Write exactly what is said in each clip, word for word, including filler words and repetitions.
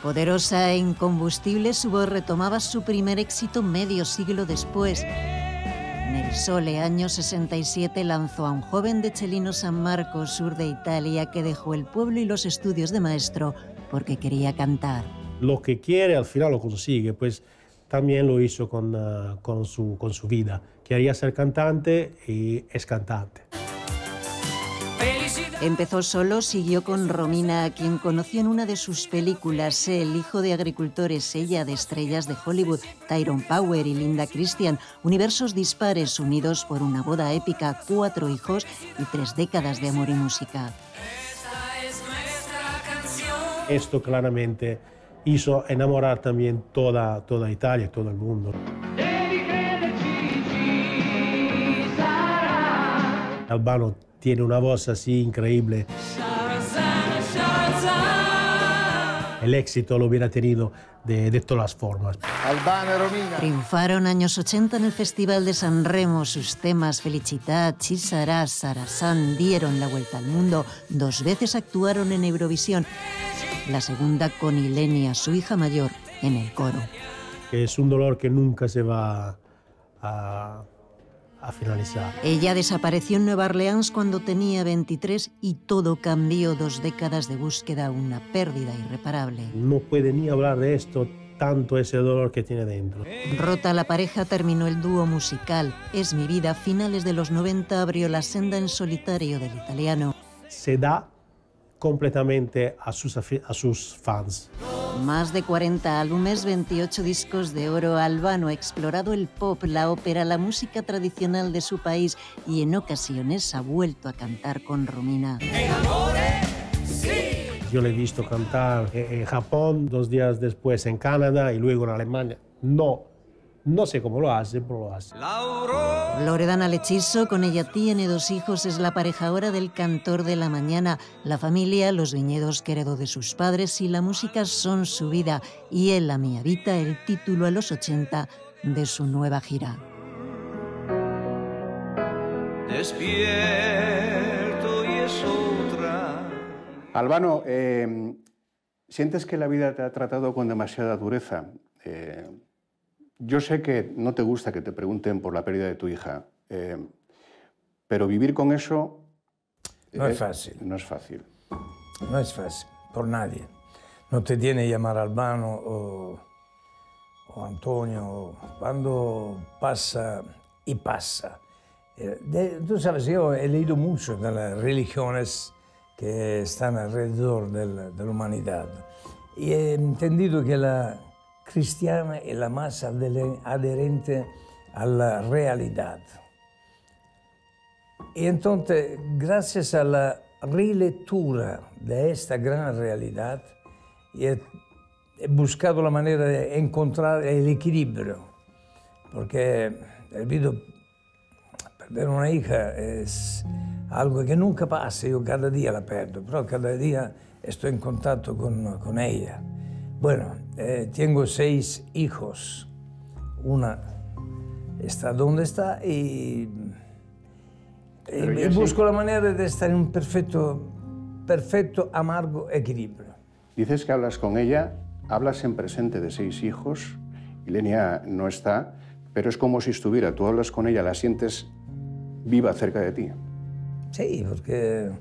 Poderosa e incombustible, su voz retomaba su primer éxito medio siglo después. Nel Sole, año sesenta y siete, lanzó a un joven de Cellino San Marco, sur de Italia, que dejó el pueblo y los estudios de maestro porque quería cantar. Lo que quiere al final lo consigue, pues también lo hizo con, uh, con, su, con su vida. Quería ser cantante y es cantante. Empezó solo, siguió con Romina, a quien conoció en una de sus películas, El hijo de agricultores, ella de estrellas de Hollywood, Tyrone Power y Linda Christian, universos dispares unidos por una boda épica, cuatro hijos y tres décadas de amor y música. Esto claramente hizo enamorar también toda, toda Italia, todo el mundo. Albano tiene una voz así increíble. El éxito lo hubiera tenido de, de todas las formas. Albano y Romina. Triunfaron años ochenta en el Festival de San Remo. Sus temas Felicità, Ci sarà, Sarasán dieron la vuelta al mundo. Dos veces actuaron en Eurovisión. La segunda con Ilenia, su hija mayor, en el coro. Es un dolor que nunca se va a... a finalizar. Ella desapareció en Nueva Orleans cuando tenía veintitrés y todo cambió. Dos décadas de búsqueda, una pérdida irreparable. No puede ni hablar de esto, tanto ese dolor que tiene dentro. Rota la pareja, terminó el dúo musical. Es mi vida, finales de los noventa, abrió la senda en solitario del italiano. Se da completamente a sus, a sus fans. Más de cuarenta álbumes, veintiocho discos de oro. Albano ha explorado el pop, la ópera, la música tradicional de su país y en ocasiones ha vuelto a cantar con Romina. Yo le he visto cantar en Japón, dos días después en Canadá y luego en Alemania. No, no sé cómo lo hace, pero lo hace. Loredana Lechiso, con ella tiene dos hijos, es la pareja ahora del cantor de la mañana. La familia, los viñedos que heredó de sus padres y la música son su vida. Y él, a mi habita, el título a los ochenta de su nueva gira. Despierto y es otra. Albano, eh, ¿sientes que la vida te ha tratado con demasiada dureza? Eh, Yo sé que no te gusta que te pregunten por la pérdida de tu hija, eh, pero vivir con eso... No es fácil. No es fácil. No es fácil, por nadie. No te tiene que llamar Albano o, o Antonio. Cuando pasa, y pasa. Eh, de, tú sabes, yo he leído mucho de las religiones que están alrededor de la, de la humanidad y he entendido que la cristiana es la más adherente a la realidad. Y entonces, gracias a la relectura de esta gran realidad, he, he buscado la manera de encontrar el equilibrio, porque he visto perder una hija es algo que nunca pasa, yo cada día la perdo, pero cada día estoy en contacto con, con ella. Bueno, eh, tengo seis hijos. Una está donde está y, y, y busco sí. la manera de estar en un perfecto, perfecto, amargo equilibrio. Dices que hablas con ella, hablas en presente de seis hijos, Ilenia no está, pero es como si estuviera. Tú hablas con ella, la sientes viva cerca de ti. Sí, porque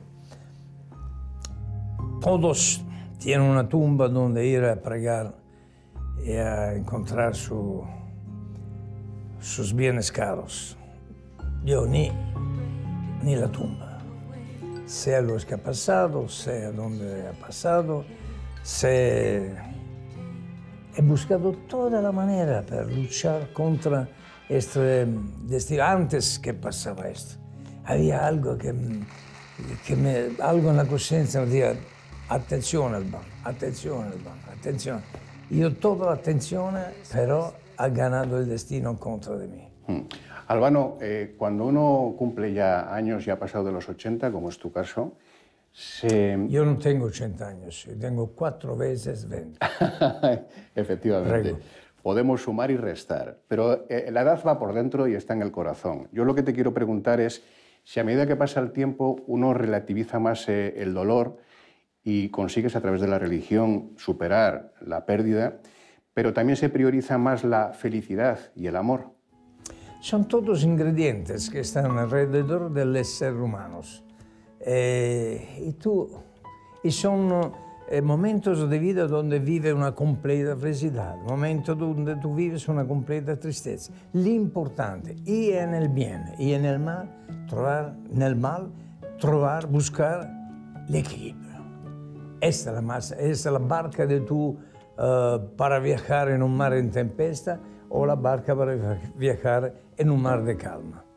todos tienen una tumba donde ir a pregar y a encontrar su, sus bienes caros. Yo ni, ni la tumba. Sé lo que ha pasado, sé dónde ha pasado, sé... He buscado toda la manera para luchar contra este destino. Antes que pasaba esto, había algo que, que me, algo en la conciencia me decía, attenzione Albano, attenzione Albano, attenzione. Io toda la attenzione, però ha ganado el destino en contra de mí. Hmm. Albano, eh, cuando uno cumple ya años, ya ha pasado de los ochenta, como es tu caso, se... Yo no tengo ochenta años, yo tengo cuatro veces veinte. Efectivamente. Prego. Podemos sumar y restar, pero eh, la edad va por dentro y está en el corazón. Yo lo que te quiero preguntar es si a medida que pasa el tiempo uno relativiza más eh, el dolor y consigues a través de la religión superar la pérdida, pero también se prioriza más la felicidad y el amor. Son todos ingredientes que están alrededor del ser humano. Eh, y, tú, y son eh, momentos de vida donde vive una completa felicidad, momentos donde tú vives una completa tristeza. L'importante, y en el bien y en el mal, trovar, nel mal, trovar, buscar l'equilibrio. Esta es la, masa, esta es la barca de tú uh, para viajar en un mar en tempesta o la barca para viajar en un mar de calma.